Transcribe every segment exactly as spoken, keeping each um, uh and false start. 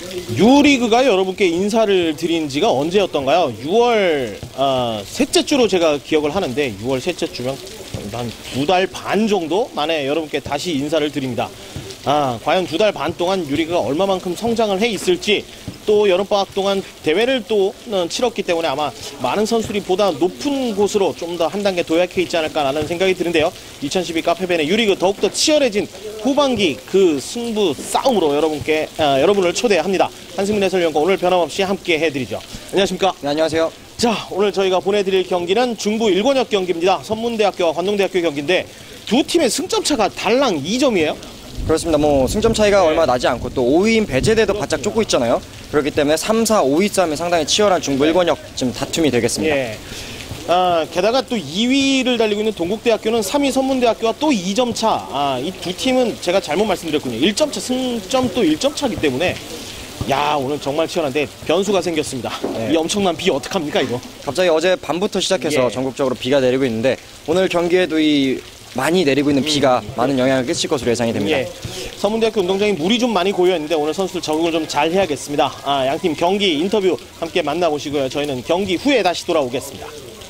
유리그가 여러분께 인사를 드린 지가 언제였던가요? 유월 어, 셋째 주로 제가 기억을 하는데 유월 셋째 주면 한 두 달 반 정도 만에 여러분께 다시 인사를 드립니다. 아, 과연 두 달 반 동안 유리그가 얼마만큼 성장을 해 있을지, 또 여름방학 동안 대회를 또 치렀기 때문에 아마 많은 선수들이 보다 높은 곳으로 좀 더 한 단계 도약해 있지 않을까라는 생각이 드는데요. 이천십이 카페벤의 유리그 더욱더 치열해진 후반기 그 승부 싸움으로 여러분께 아, 여러분을 초대합니다. 한승민 해설위원과 오늘 변함없이 함께 해드리죠. 안녕하십니까? 네, 안녕하세요. 자, 오늘 저희가 보내드릴 경기는 중부 일권역 경기입니다. 선문대학교와 관동대학교 경기인데 두 팀의 승점 차가 달랑 이 점이에요. 그렇습니다. 뭐 승점 차이가 네. 얼마 나지 않고 또 오 위인 배제대도 바짝 쫓고 있잖아요. 그렇기 때문에 삼, 사, 오 위 싸움이 상당히 치열한 중부 일권역 지금 다툼이 되겠습니다. 예. 아, 게다가 또 이 위를 달리고 있는 동국대학교는 삼 위 선문대학교와 또 이 점 차. 아, 이 두 팀은 제가 잘못 말씀드렸군요. 일 점 차, 승점 또 일 점 차이기 때문에 야, 오늘 정말 치열한데 변수가 생겼습니다. 네. 이 엄청난 비 어떡합니까 이거? 갑자기 어제 밤부터 시작해서 예. 전국적으로 비가 내리고 있는데 오늘 경기에도 이 많이 내리고 있는 비가 음. 많은 영향을 끼칠 것으로 예상이 됩니다. 예. 서문대학교 운동장이 물이 좀 많이 고여있는데 오늘 선수들 적응을 좀 잘 해야겠습니다. 아, 양팀 경기 인터뷰 함께 만나보시고요. 저희는 경기 후에 다시 돌아오겠습니다.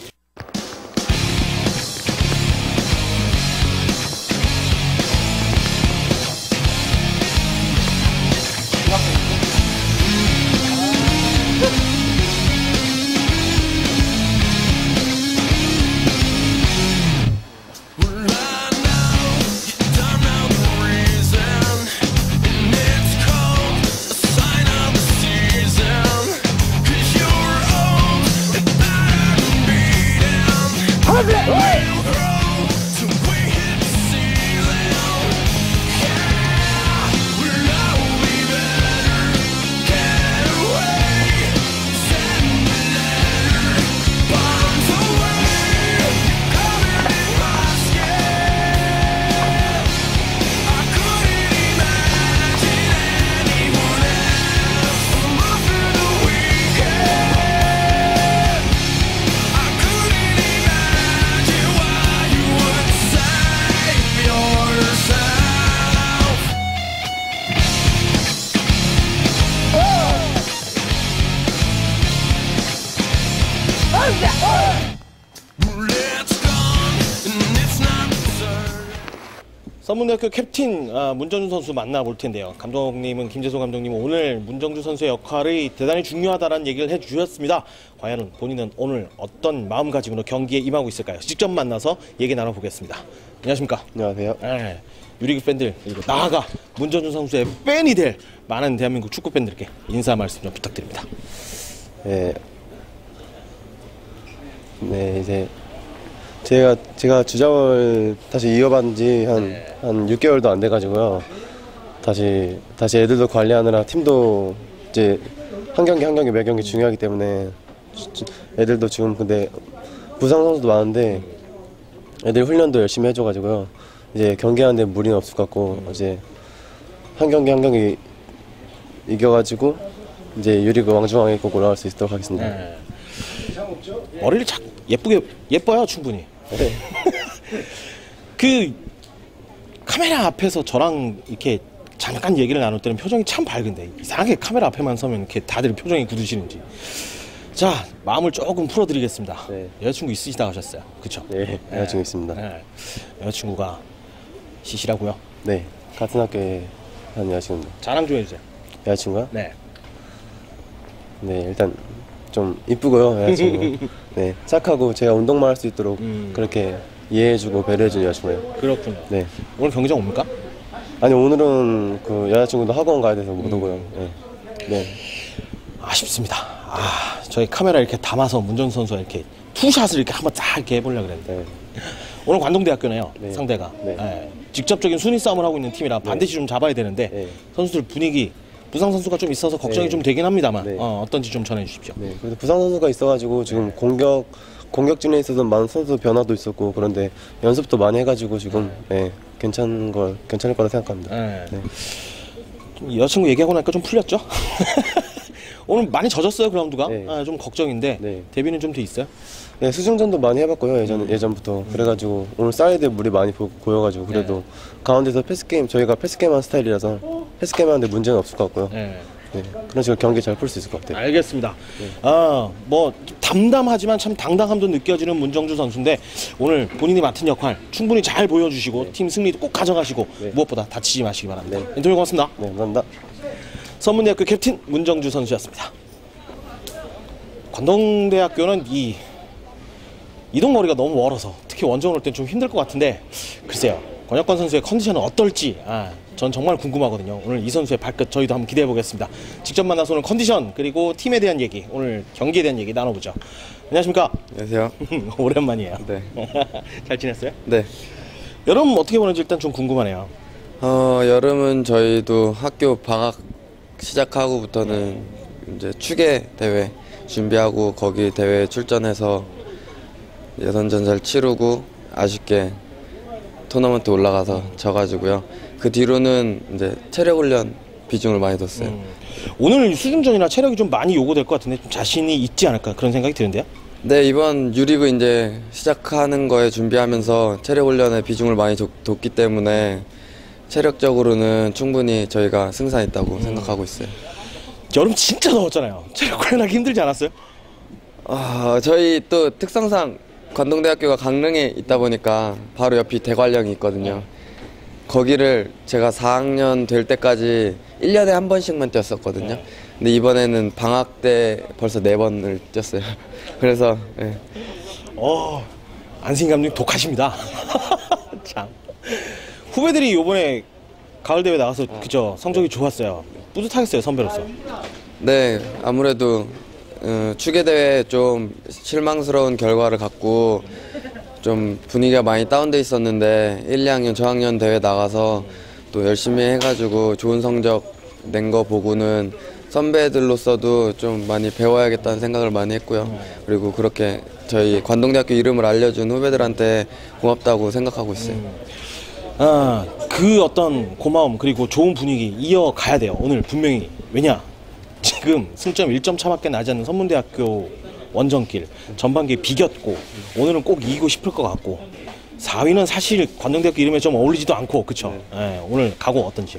서문대학교 캡틴 아, 문정주 선수 만나볼 텐데요. 감독님은 김재소 감독님은 오늘 문정주 선수의 역할이 대단히 중요하다는 얘기를 해주셨습니다. 과연 본인은 오늘 어떤 마음가짐으로 경기에 임하고 있을까요? 직접 만나서 얘기 나눠보겠습니다. 안녕하십니까? 안녕하세요. 네, 유리그 팬들 그리고 나아가 문정주 선수의 팬이 될 많은 대한민국 축구 팬들께 인사 말씀 좀 부탁드립니다. 네, 네 이제 제가 제가 주장을 다시 이어받은 지 한 한 육 개월도 안 돼가지고요. 다시 다시 애들도 관리하느라 팀도 이제 한 경기 한 경기 매 경기 중요하기 때문에 애들도 지금 근데 부상 선수도 많은데 애들 훈련도 열심히 해줘가지고요. 이제 경기하는데 무리는 없을 것 같고 이제 한 경기 한 경기 이겨가지고 이제 유리그 왕중왕에 꼭 올라갈 수 있도록 하겠습니다. 네. 머리를 착 예쁘게 예뻐요 충분히. 네. 그 카메라 앞에서 저랑 이렇게 잠깐 얘기를 나눌 때는 표정이 참 밝은데 이상하게 카메라 앞에만 서면 이렇게 다들 표정이 굳으시는지. 자, 마음을 조금 풀어드리겠습니다. 네. 여자친구 있으시다고 하셨어요, 그쵸? 네, 여자친구 네. 있습니다. 네. 여자친구가 시시라고요? 네, 같은 학교에 한 여자친구입니다. 자랑 좀 해주세요. 여자친구요? 네. 네, 일단 좀 이쁘고요, 여자친구. 네, 착하고 제가 운동만 할 수 있도록 음. 그렇게 이해해주고 배려해주는 여자친구예요. 그렇군요. 네. 오늘 경기장 옵니까? 아니, 오늘은 그 여자친구도 학원 가야 돼서 못 오고요. 네. 네. 아쉽습니다. 아, 저희 카메라 이렇게 담아서 문정주 선수가 이렇게 투샷을 이렇게 한번 딱 이렇게 해보려고 그랬는데. 네. 오늘 관동대학교네요, 네. 상대가. 네. 네. 직접적인 순위 싸움을 하고 있는 팀이라 반드시 네. 좀 잡아야 되는데 네. 선수들 분위기, 부상 선수가 좀 있어서 걱정이 네. 좀 되긴 합니다만 네. 어, 어떤지 좀 전해주십시오. 네. 그래서 부상 선수가 있어가지고 지금 네. 공격 공격진에 있어서 많은 선수 변화도 있었고 그런데 연습도 많이 해가지고 지금 네. 괜찮은 걸 괜찮을 거라 생각합니다. 네. 네. 여자친구 얘기하고 나니까 좀 풀렸죠? 오늘 많이 젖었어요 그라운드가? 네. 아, 좀 걱정인데 네. 데뷔는 좀 돼 있어요? 네, 수중전도 많이 해봤고요 예전, 음. 예전부터 음. 그래가지고 오늘 사이드에 물이 많이 보, 보여가지고 그래도 네. 가운데서 패스게임 저희가 패스게임 하는 스타일이라서 패스게임 하는데 문제는 없을 것 같고요. 네. 네, 그런 식으로 경기 잘 풀 수 있을 것 같아요. 알겠습니다. 아, 뭐 담담하지만 참 당당함도 느껴지는 문정주 선수인데 오늘 본인이 맡은 역할 충분히 잘 보여주시고 팀 승리도 꼭 가져가시고 무엇보다 다치지 마시기 바랍니다. 인터뷰 고맙습니다. 네, 감사합니다. 선문대학교 캡틴 문정주 선수였습니다. 관동대학교는 이 이동거리가 너무 멀어서 특히 원정 올 땐 좀 힘들 것 같은데 글쎄요. 권혁권 선수의 컨디션은 어떨지 아, 전 정말 궁금하거든요. 오늘 이 선수의 발끝 저희도 한번 기대해 보겠습니다. 직접 만나서 오늘 컨디션 그리고 팀에 대한 얘기 오늘 경기에 대한 얘기 나눠보죠. 안녕하십니까? 안녕하세요. 오랜만이에요. 네. 잘 지냈어요? 네. 여름 어떻게 보는지 일단 좀 궁금하네요. 어, 여름은 저희도 학교 방학 시작하고부터는 이제 추계 대회 준비하고 거기 대회 출전해서 예선전 잘 치르고 아쉽게 토너먼트 올라가서 져가지고요. 그 뒤로는 이제 체력 훈련 비중을 많이 뒀어요. 음. 오늘 수준전이나 체력이 좀 많이 요구될 것 같은데 좀 자신이 있지 않을까 그런 생각이 드는데요. 네, 이번 유리그 이제 시작하는 거에 준비하면서 체력 훈련에 비중을 많이 뒀, 뒀기 때문에 체력적으로는 충분히 저희가 승산있다고 음. 생각하고 있어요. 여름 진짜 더웠잖아요. 체력 훈련하기 힘들지 않았어요? 아, 저희 또 특성상 관동대학교가 강릉에 있다 보니까 바로 옆이 대관령이 있거든요. 거기를 제가 사 학년 될 때까지 일 년에 한 번씩만 뛰었었거든요. 근데 이번에는 방학 때 벌써 네 번을 뛰었어요. 그래서 네. 어, 안승희 감독님 독하십니다. 참. 후배들이 이번에 가을 대회 나가서 그죠 성적이 좋았어요. 뿌듯하겠어요 선배로서. 네, 아무래도 어, 추계대회 좀 실망스러운 결과를 갖고 좀 분위기가 많이 다운돼 있었는데 일, 이 학년 저학년 대회 나가서 또 열심히 해가지고 좋은 성적 낸 거 보고는 선배들로서도 좀 많이 배워야겠다는 생각을 많이 했고요. 그리고 그렇게 저희 관동대학교 이름을 알려준 후배들한테 고맙다고 생각하고 있어요. 음. 아, 그 어떤 고마움 그리고 좋은 분위기 이어가야 돼요. 오늘 분명히. 왜냐? 지금 승점 일 점 차밖에 나지 않는 선문대학교 원정길 전반기에 비겼고 오늘은 꼭 이기고 싶을 것 같고 사 위는 사실 관동대학교 이름에 좀 어울리지도 않고 그쵸? 네, 오늘 각오 어떤지요?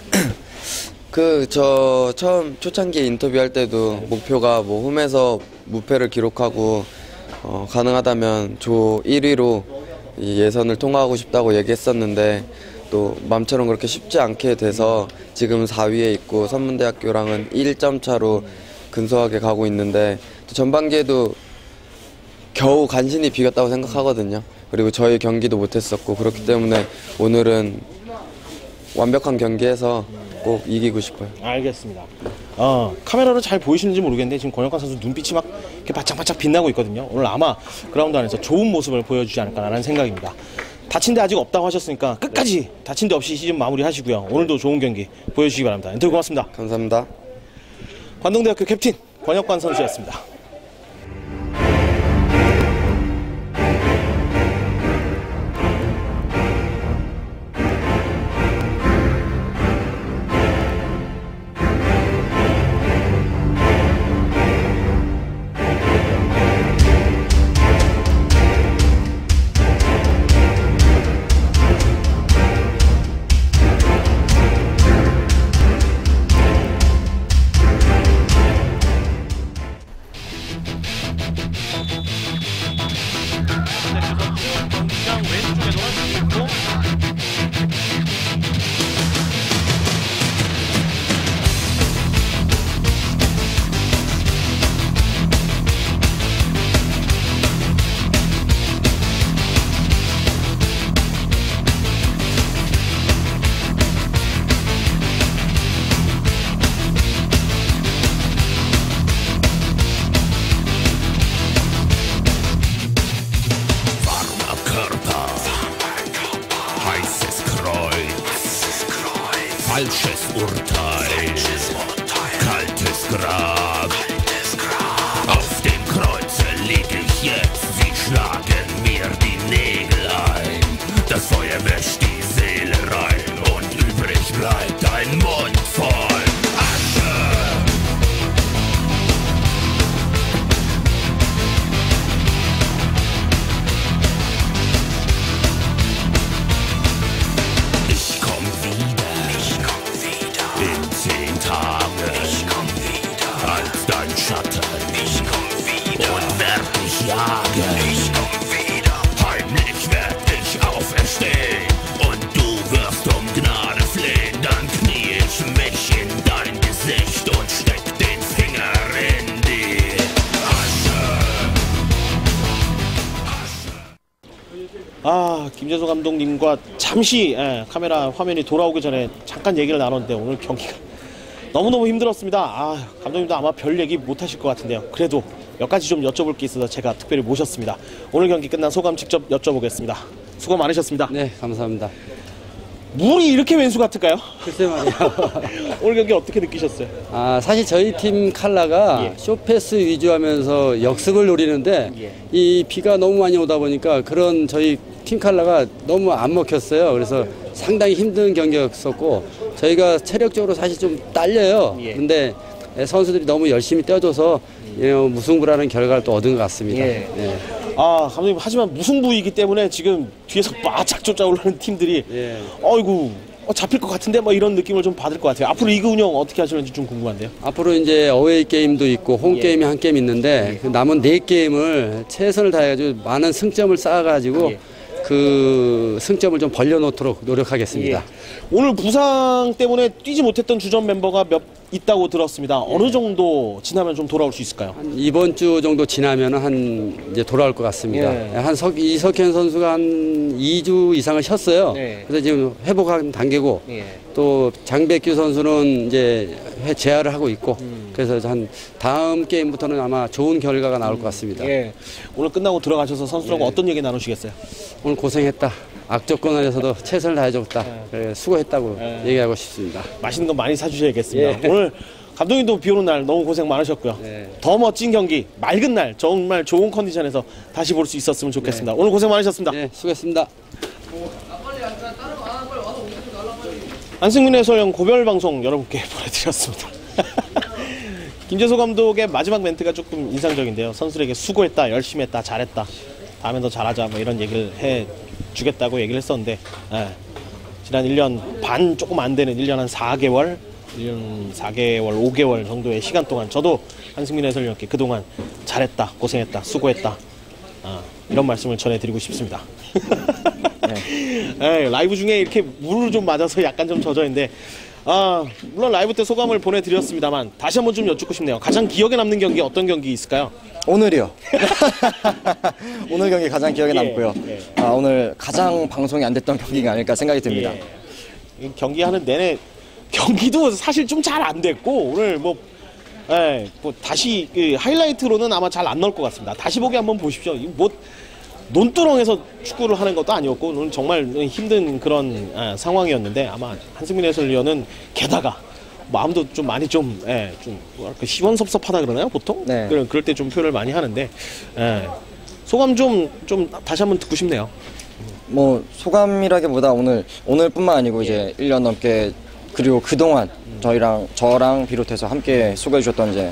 그 저 처음 초창기 인터뷰할 때도 목표가 뭐 홈에서 무패를 기록하고 어, 가능하다면 조 일 위로 이 예선을 통과하고 싶다고 얘기했었는데 또 맘처럼 그렇게 쉽지 않게 돼서 지금 사 위에 있고 선문대학교랑은 일 점 차로 근소하게 가고 있는데 또 전반기에도 겨우 간신히 비겼다고 생각하거든요. 그리고 저희 경기도 못했었고 그렇기 때문에 오늘은 완벽한 경기에서 꼭 이기고 싶어요. 알겠습니다. 어, 카메라로 잘 보이시는지 모르겠는데 지금 권혁관 선수 눈빛이 막 이렇게 바짝바짝 빛나고 있거든요. 오늘 아마 그라운드 안에서 좋은 모습을 보여주지 않을까라는 생각입니다. 다친 데 아직 없다고 하셨으니까 끝까지 다친 데 없이 시즌 마무리 하시고요. 오늘도 좋은 경기 보여주시기 바랍니다. 인터뷰 고맙습니다. 감사합니다. 관동대학교 캡틴 권혁관 선수였습니다. 경기장 왼쪽에 놀아주고 있고 Falsches Urteil, kaltes Grab. Auf dem Kreuze lieg ich jetzt, sie schlagen mir die Nägel ein. Das Feuer wäscht die Seele rein und übrig bleibt ein Mund voll Asche. Ich komm wieder, in zehn Tagen. 아, 김재소 감독님과 잠시 예, 카메라 화면이 돌아오기 전에 잠깐 얘기를 나눴는데 오늘 경기가 너무너무 힘들었습니다. 아, 감독님도 아마 별 얘기 못 하실 것 같은데요. 그래도 몇 가지 좀 여쭤볼 게 있어서 제가 특별히 모셨습니다. 오늘 경기 끝난 소감 직접 여쭤보겠습니다. 수고 많으셨습니다. 네, 감사합니다. 물이 이렇게 왼수 같을까요? 글쎄 말이에요. 오늘 경기 어떻게 느끼셨어요? 아, 사실 저희 팀 컬러가 예. 쇼패스 위주 하면서 역습을 노리는데 예. 이 비가 너무 많이 오다 보니까 그런 저희 팀 컬러가 너무 안 먹혔어요. 그래서 상당히 힘든 경기였었고 저희가 체력적으로 사실 좀 딸려요. 예. 근데 선수들이 너무 열심히 뛰어줘서 예, 무승부라는 결과를 또 얻은 것 같습니다. 예. 예. 아, 감독님, 하지만 무승부이기 때문에 지금 뒤에서 바짝 쫓아오르는 팀들이 예. 어이구 어, 잡힐 것 같은데 뭐 이런 느낌을 좀 받을 것 같아요. 앞으로 리그 운영 어떻게 하시는지 좀 궁금한데요. 앞으로 이제 어웨이 게임도 있고 홈 예. 게임이 한 게임 있는데 그 남은 네 게임을 최선을 다해가지고 많은 승점을 쌓아가지고 예. 그 승점을 좀 벌려놓도록 노력하겠습니다. 예. 오늘 부상 때문에 뛰지 못했던 주전 멤버가 몇 있다고 들었습니다. 어느 정도 지나면 좀 돌아올 수 있을까요? 한 이번 주 정도 지나면 한 이제 돌아올 것 같습니다. 예. 한 석, 이석현 선수가 한 이 주 이상을 쉬었어요. 예. 그래서 지금 회복한 단계고 또 장백규 선수는 이제 회 재활을 하고 있고 음. 그래서 한 다음 게임부터는 아마 좋은 결과가 나올 것 같습니다. 예. 오늘 끝나고 들어가셔서 선수들하고 예. 어떤 얘기 나누시겠어요? 오늘 고생했다. 악조건 안에서도 최선을 다해줬다. 예. 그래, 수고했다고 예. 얘기하고 싶습니다. 맛있는 거 많이 사주셔야겠습니다. 예. 오늘 감독님도 비 오는 날 너무 고생 많으셨고요. 네. 더 멋진 경기, 맑은 날, 정말 좋은 컨디션에서 다시 볼 수 있었으면 좋겠습니다. 오늘 고생 많으셨습니다. 네, 수고했습니다. 안승민 해설위원 고별 방송 여러분께 보내드렸습니다. 김재소 감독의 마지막 멘트가 조금 인상적인데요. 선수들에게 수고했다, 열심히 했다, 잘했다, 다음엔 더 잘하자 뭐 이런 얘기를 해주겠다고 얘기를 했었는데 예. 지난 일 년 반 조금 안 되는 일 년 한 사 개월 일 년 사 개월, 오 개월 정도의 시간 동안 저도 한승민 해설위원께 그동안 잘했다, 고생했다, 수고했다 아, 이런 말씀을 전해드리고 싶습니다. 네. 에이, 라이브 중에 이렇게 물을 좀 맞아서 약간 좀 젖어있는데 아, 물론 라이브 때 소감을 보내드렸습니다만 다시 한번 좀 여쭙고 싶네요. 가장 기억에 남는 경기 어떤 경기 있을까요? 오늘이요. 오늘 경기 가장 기억에 예, 남고요. 예. 아, 오늘 가장 방송이 안 됐던 경기가 아닐까 생각이 듭니다. 예. 이 경기하는 내내 경기도 사실 좀 잘 안 됐고 오늘 뭐, 예, 뭐 다시 그 하이라이트로는 아마 잘 안 나올 것 같습니다. 다시 보기 한번 보십시오. 이거 뭐 논두렁에서 축구를 하는 것도 아니었고 오늘 정말 힘든 그런 예, 상황이었는데 아마 한승민 해설위원은 게다가 마음도 좀 많이 좀, 예, 좀 뭐랄까 시원섭섭하다 그러나요 보통? 네. 그럴, 그럴 때 좀 표현을 많이 하는데 예, 소감 좀, 좀 다시 한번 듣고 싶네요. 뭐 소감이라기보다 오늘 오늘뿐만 아니고 이제 일 년 넘게 그리고 그동안 저희랑 저랑 비롯해서 함께 수고해 주셨던 이제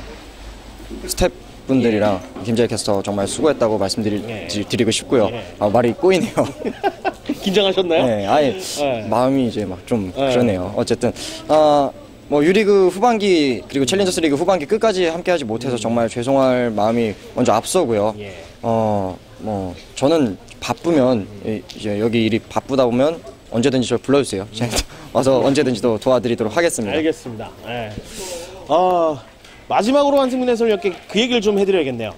스태프분들이랑 김재일 캐스터 정말 수고했다고 말씀드리고 싶고요. 예. 아, 말이 꼬이네요. 긴장하셨나요? 네, 아예 네. 마음이 이제 막 좀 네. 그러네요. 어쨌든 아, 뭐 유리그 후반기 그리고 챌린저스 리그 후반기 끝까지 함께하지 못해서 정말 죄송할 마음이 먼저 앞서고요. 예. 어, 뭐 저는 바쁘면 이- 이제 여기 일이 바쁘다 보면 언제든지 저 불러주세요. 제가 와서 언제든지 또 도와드리도록 하겠습니다. 알겠습니다. 예. 어, 마지막으로 한승민 해설위원께 그 얘기를 좀 해드려야겠네요.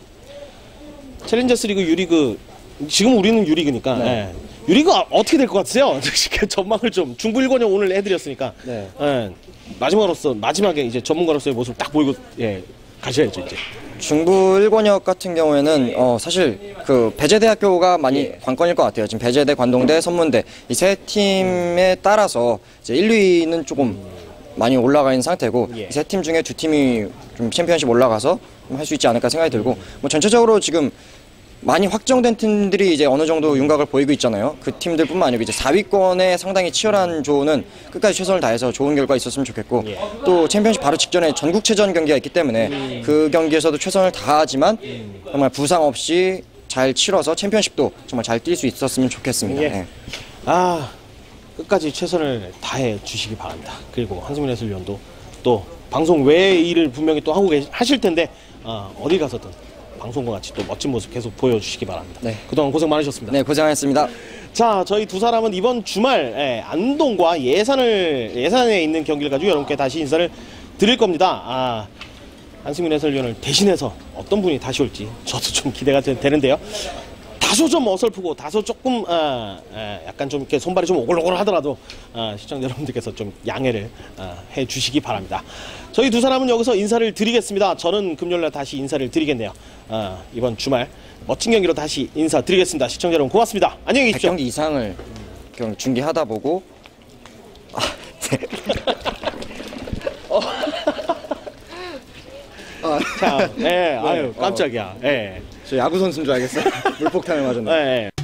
챌린저스 리그 유리그 지금 우리는 유리그니까 네. 예. 유리그 어떻게 될 것 같으세요? 전망을 좀 중부 일 권형 오늘 해드렸으니까 네. 예. 마지막으로서 마지막에 이제 전문가로서의 모습을 딱 보이고 예, 가셔야죠 이제. 중부 일 권역 같은 경우에는 어, 사실 그 배재대학교가 많이 관건일 것 같아요. 지금 배재대, 관동대, 선문대 이 세 팀에 따라서 이제 일, 위는 조금 많이 올라가 있는 상태고 예. 이 세 팀 중에 두 팀이 좀 챔피언십 올라가서 할 수 있지 않을까 생각이 들고 뭐 전체적으로 지금 많이 확정된 팀들이 이제 어느 정도 윤곽을 보이고 있잖아요. 그 팀들뿐만 아니고 이제 사 위권에 상당히 치열한 조는 끝까지 최선을 다해서 좋은 결과 있었으면 좋겠고 예. 또 챔피언십 바로 직전에 전국체전 경기가 있기 때문에 음. 그 경기에서도 최선을 다하지만 정말 부상 없이 잘 치러서 챔피언십도 정말 잘 뛸 수 있었으면 좋겠습니다. 예. 네. 아, 끝까지 최선을 다해 주시기 바랍니다. 그리고 한승민 해설위원도 또 방송 외의 일을 분명히 또 하고 계시, 하실 텐데 어, 어디 가서든 방송과 같이 또 멋진 모습 계속 보여주시기 바랍니다. 네. 그동안 고생 많으셨습니다. 네, 고생하셨습니다. 자, 저희 두 사람은 이번 주말 예, 안동과 예산을 예산에 있는 경기를 가지고 여러분께 다시 인사를 드릴 겁니다. 아, 한승민 해설위원을 대신해서 어떤 분이 다시 올지 저도 좀 기대가 되, 되는데요. 다소 좀 어설프고 다소 조금 어, 에, 약간 좀 이렇게 손발이 좀 오글오글 하더라도 어, 시청자 여러분들께서 좀 양해를 어, 해 주시기 바랍니다. 저희 두 사람은 여기서 인사를 드리겠습니다. 저는 금요일날 다시 인사를 드리겠네요. 어, 이번 주말 멋진 경기로 다시 인사드리겠습니다. 시청자 여러분 고맙습니다. 안녕히 백 계십시오. 경기 이상을 경- 중계하다 보고 아, 네. 자, 예, 아유 깜짝이야. 예. 저 야구 선수인 줄 알겠어요. 물폭탄을 맞았네. 예. 예.